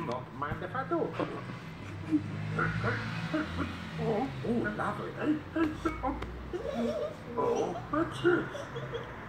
Not mind if I do. Oh, lovely. Oh, that's it.